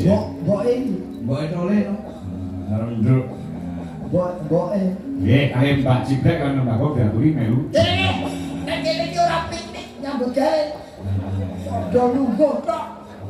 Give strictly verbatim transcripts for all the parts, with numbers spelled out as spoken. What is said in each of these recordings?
Mbok, mboke Mbok tole to. Renduk. Mbok, mboke. Nggih, kali Mbak Cibrek kan Mbak kok diaturi melu. Eh, nek kene iki ora piknik nyambut gawe. Do lungguh tok.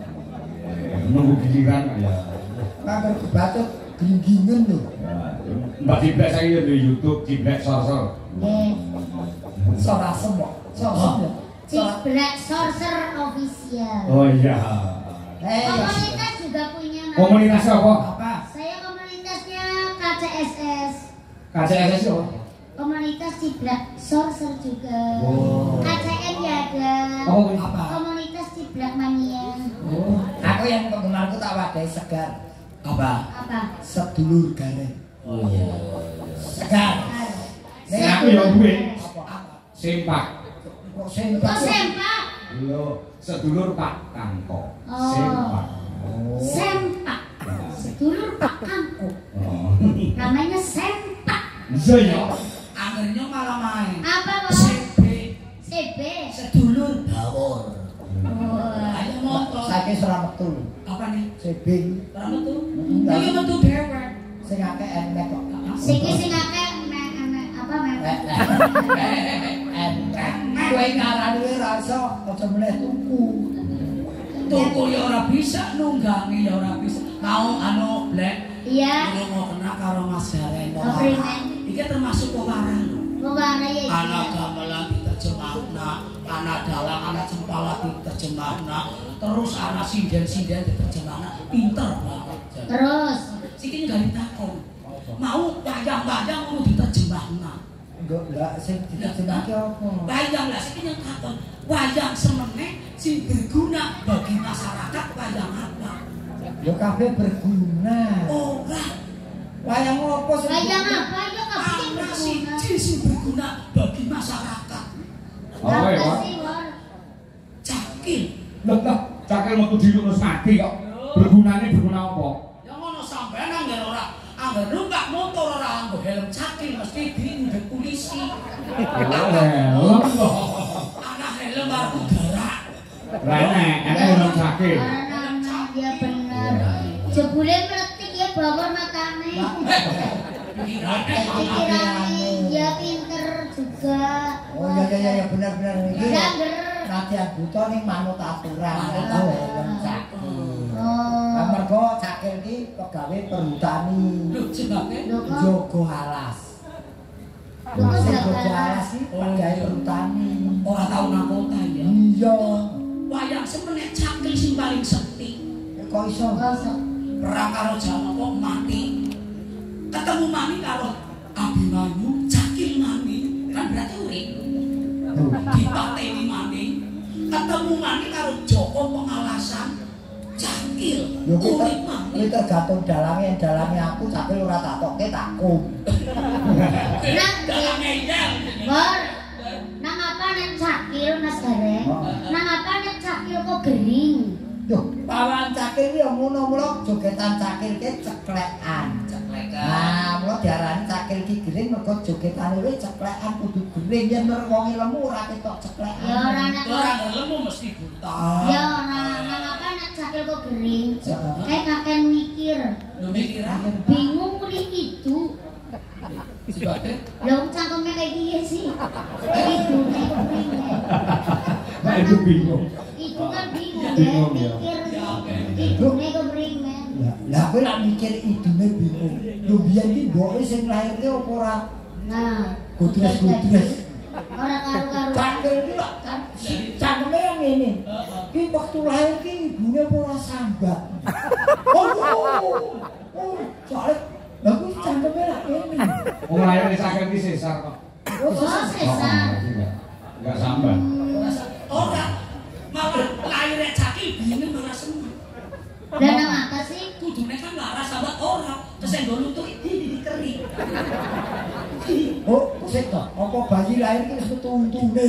Nunggu giliran ya. Mangger kebacut glinggingen lho. Mbak Cibrek saiki yo di YouTube Cibrek Sorcer. Nggih. Sora semok. Sora. Cibrek Sorcer Official. Oh iya. Eh, Komunitas juga punya nama. Komunitas apa? apa? Saya komunitasnya K C S S. K C S S apa? Komunitas Cibrek Sorcer juga. Oh. K C N ya ada. Oh, apa? Komunitas Cibrek Mania. Oh, aku yang penggemarku tak wadai segar. Apa? Apa? Sedulur gareng. Oh iya. Segar. Nek aku ya duwe Apa? sempak. Kok sempak? Kok sempak? Yo, sedulur Pak Kangko. Oh. Sempak. Sempak. Sedulur Pak Kangkung. Oh. Namanya sempak. Iya ya. Akhirnya malah main. Apa kok? C B. C B. Sedulur bawor. Oh. Ayo motor. Saiki ora metu. Apa nih? C B. Ora metu. Iki metu dhewe. Sing akeh enek kok. Siki sing akeh me- me- apa mepet. Enek. Kowe ngarani ora iso aja meneh tuku. Tuku ya ora bisa, nunggangi ya ora bisa. Mau anu blek. Iya. Ini mau kena karo Mas Gareng. Keprimen. Iki termasuk pewaran lho. Pewarna ya iya. Anak gamelan diterjemahna, anak dalang, anak cempala diterjemahna, terus anak sinden-sinden diterjemahna, pinter banget. Terus Siki nggak ditakon. Mau wayang-wayang mau diterjemahna. Enggak, enggak sing diterjemahke apa? Wayang lah siki nyekakon. Wayang semene sing berguna bagi masyarakat wayang apa? Ya kabeh berguna. Ora. Wayang apa sing? wayang apa ya kabeh Ana berguna. siji sing berguna bagi masyarakat. Apa ya, Apa Pak? sih, War? Cakil. Lah lah, cakil metu dilurus mati kok. Bergunane berguna apa? Ya ngono sampean anggar ora anggar numpak motor ora anggo helm cakil mesti diundang polisi. Helm kok. Ana helm karo udara. Lah enek, enek helm cakil. Karena dia benar. Jebule meletik ya bawor matane. Pikirannya ya pinter juga. Oh iya iya iya benar benar iki. Janger. Latihan buta ning manut aturan. Oh, helm cakil. Oh. Kan mergo cakil iki pegawe perhutani. Lho sebabnya Lho kok Jogo alas. Lho kok Sing jago jogo alas iki pegawe perhutani. ora tau nakota ya. Iya. Wayang semene cakil sing paling sekti. Kok iso? kosong. Perang karo Jamaka mati. Ketemu mami karo Abimanyu cakil mami. Kan berarti urip. Dipateni mami. Ketemu mami karo Joko Pengalasan cakil. Yo kita Urip mami. kuwi tergantung dalange, dalange aku cakil ora tak tokke tak kum. Nah, Dalam ngeyel. Bor. Nang apa nek cakil Mas Gareng? Nang apa nek cakil kok gering? Yo, pawan cakil iki yo ngono mulo jogetan cakil ki ceklekan. Ceklekan. Nah, mulo diarani cakil ki gering mergo jogetane kuwi ceklekan kudu gering yen wong lemu ora ketok ceklekan. Ya ora nek Orang lemu mesti buta. ya ora nang apa nek cakil kok gering? Kayak kakek mikir. Lu mikir apa? Bingung muni itu. Sebabnya Lah cangkemnya kayak dia sih. Itu nek gering. Nah itu bingung. Itu kan bingung Bingung, ya, ya. mikir itu nek gering men. Lah, lah kowe lak mikir idune bingung. Lho biyen iki mboke sing lairke apa ora Nah, gudres-gudres. ora karo-karo. Cakil iki lak kan cangkeme yang ngene. Ki waktu lahir ki ibune apa ora sambat. Oh. Oh, soalnya lha kuwi cangkeme lak ngene. Wong lahir di cakil ki sesar kok. Oh, Oh, sesar. Enggak sambat. orang malah lahirnya cakil bingung malah seneng. Lah nang apa sih? Kudune kan laras sahabat orang kesenggol lutut ini kering. Oh, sik to. Apa bayi lahir ki wis metu-untune.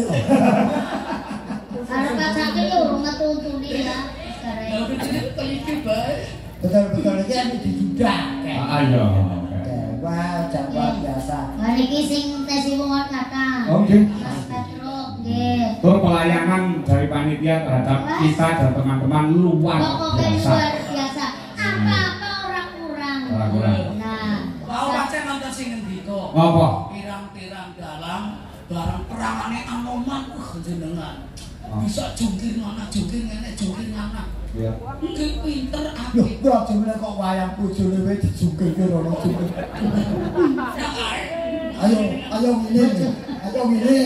Arep cakil yo urung metu-untune ya. Sekarang. Kalau kecil kayak iki bae. Betul-betul iki ane dijudak. Ah iya. Wah, jawab biasa. Lah niki sing tes wong kata. Oke. Mas Petro, nggih. Tur pelayanan dari panitia terhadap kita dan teman-teman luar Pokoknya biasa. luar biasa. Apa? Pirang-pirang dalang barang perangane Anoman uh jenengan. Bisa jungkir mana jungkir ngene jungkir mana. Iya. Nggih pinter Loh, apik. kok jemene kok wayang bojone wae dijungkirke rono jungkir. Ayo, ayo ngene. Ayo ngene.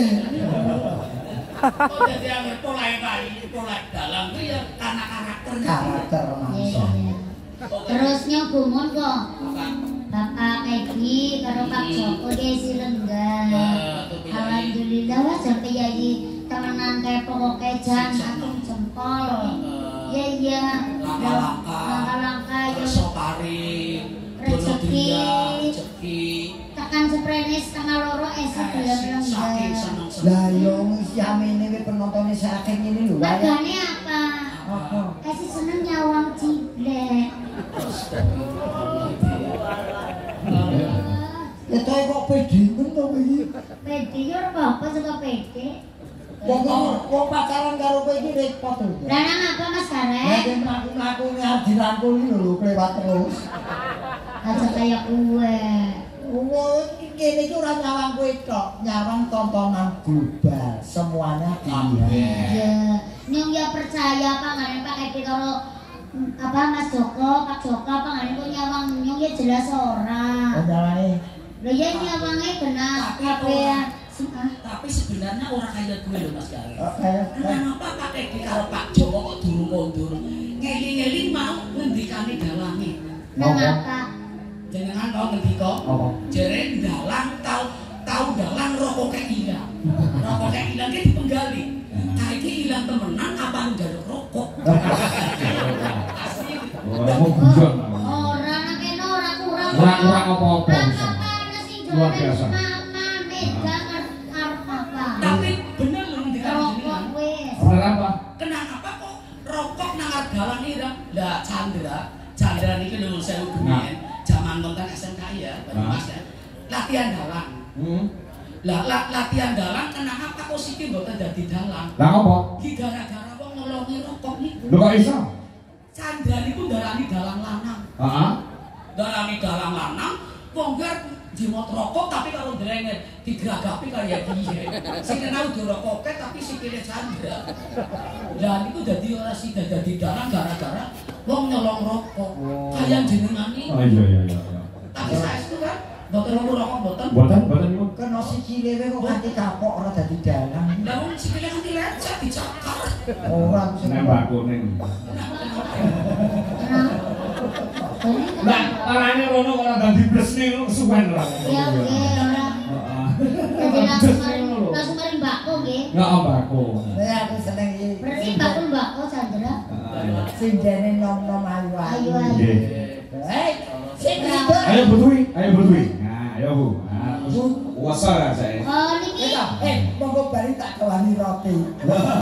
Oh dadi angger pola kali, pola dalang ku ya karena karakternya. Karakter manungsa. Iya. Terus nyogumun kok. Bapak Egi karo Pak Joko desi lenggah. Alhamdulillah wah sampe yayi temenan kayak pokoknya jan atung jempol. Iya iya. Langka-langka ya. Soparing. Rezeki. Rezeki. Tekan seprene setengah loro esuk bulan lenggah. Lah yo siamene we penontone saking ngene lho. Magane apa? Apa? Esi seneng nyawang ciblek. Ya toh kok pede men to iki. Pede yo apa suka pede. Wong wong pacaran karo kowe iki repot lho. Lah nang apa Mas Lah Garek? yen mlaku-mlaku ngarep dirangkul iki lho kelewat terus. Aja kayak kue. Wong kene iki ora nyawang kowe tok, nyawang tontonan global, semuanya dilihat. Iya. Nyong ya percaya Pak ngene Pak Edi karo apa Mas Joko, Pak Joko apa ngene kok nyawang nyong ya jelas ora. Ondalane. Lho ya nyawange genah kabeh. Tapi sebenarnya orang kaya gue loh Mas Garek. Oke. Kenapa Pak Edi karo Pak Joko kok durung kondur? Ngeling-ngeling mau ngendikane dalange. Kenapa? Jenengan tau ngendika? Apa? Jere dalang tau tau dalang rokoke ilang. Rokoke ilang ki dipenggali. Saiki ilang temenan apa njaluk rokok? Asli. Ora mau guyon. Ora nang kene ora kurang. Kurang-kurang apa-apa. Apa sing Luar biasa. Mama mega arep apa? Tapi bener lho ngendikane Rokok jenengan. wis. Bener apa? Kenapa kok rokok nang dalang ireng? Lah Chandra, Chandra niki lho sewu dunia. Zaman konten S M K I ya, Mas ya. Latihan dalang. Hmm. Lah la, latihan dalang kenapa kok siki mboten dadi dalang? Lah apa? Ki gara-gara wong nolongi rokok niku. Lho kok iso? Chandra niku darani dalang lanang. Heeh. Darani dalang lanang, wong gar jimot rokok tapi kalau drenge digeragapi kaya piye. Sing kenal do rokoke tapi sikile Chandra. Lah niku dadi ora sida dadi dalang gara-gara wong nyolong rokok. Kaya jenengan iki. Oh iya iya iya. Tapi saestu kan mboten nemu rokok mboten. Mboten mboten niku. Kena sikile we kok ganti kapok ora dadi dalang. Lah wong sikile kan dilecet dicakar. Ora bisa Nembak kuning. Lah, arane rono ora dadi bresne suwen ora. Ya oke ora. Heeh. Jadi langsung maring langsung maring mbakku nggih. Enggak mbakku. Lah aku seneng iki. Berarti mbakku mbakku Chandra. Sing jane nom-nom ayu Ayu ayu. ayu. Nggih. Hei, sing Bravo. itu. Ayo berdui, ayo berdui. Nah, ayo Bu. Nah, terus puasa saya. Oh niki Eh, monggo bali tak kawani roti.